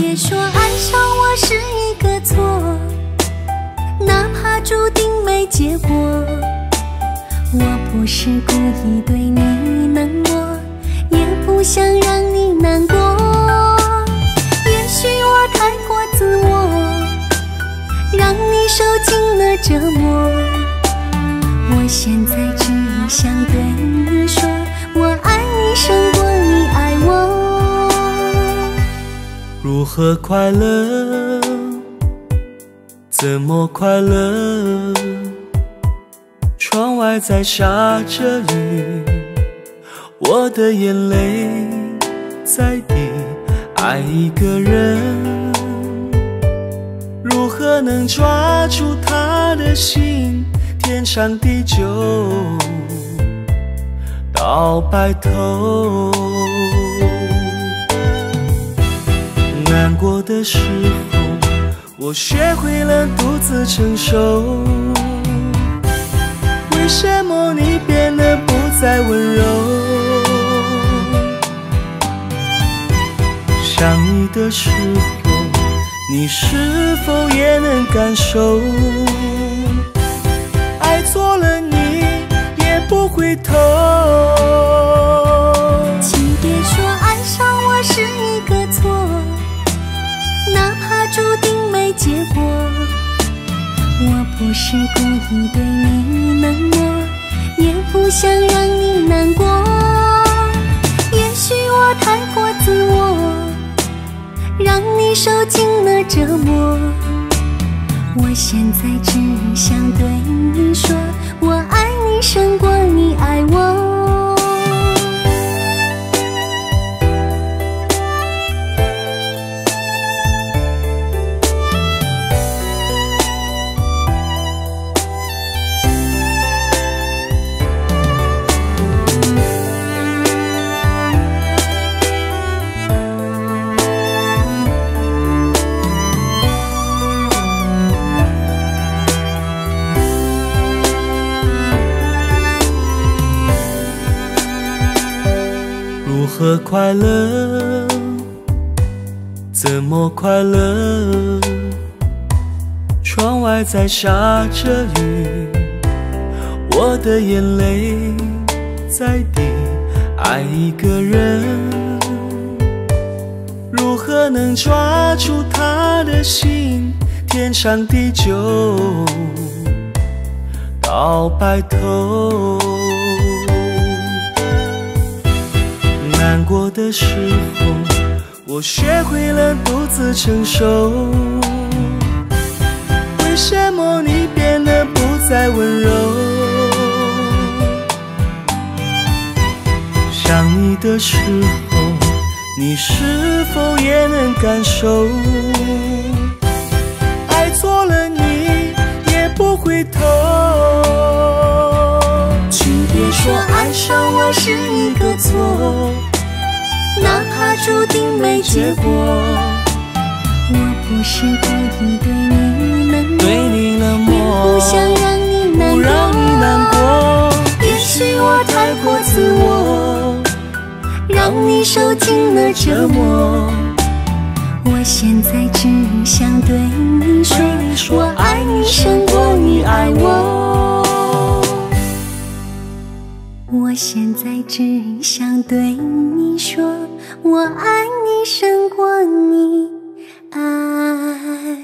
别说爱上我是一个错，哪怕注定没结果。我不是故意对你冷漠，也不想让你难过。也许我太过自我，让你受尽了折磨。我现在只想对你说，我爱你胜过你爱我。 如何快乐？怎么快乐？窗外在下着雨，我的眼泪在滴。爱一个人，如何能抓住他的心？天长地久到白头。难过的时候，我学会了独自承受。为什么你变得不再温柔？想你的时候，你是否也能感受？爱错了你也不回头。 请别说爱上我是一个错，哪怕注定没结果。我不是故意对你冷漠，也不想让你难过。也许我太过自我，让你受尽了折磨。我现在只想对你说，我爱你胜过你爱我。 如何快乐？怎么快乐？窗外在下着雨，我的眼泪在滴。爱一个人，如何能抓住他的心？天长地久到白头。难过的时候，我学会了独自承受。为什么你变得不再温柔？想你的时候，你是否也能感受？爱错了你也不回头。 请别说爱上我是一个错，哪怕注定没结果。我不是故意对你冷漠，也不想让你难过。也许我太过自我，让你受尽了折磨。我现在只想对你说，我爱你胜过你爱我。我现在只想对你说，我爱你胜过你爱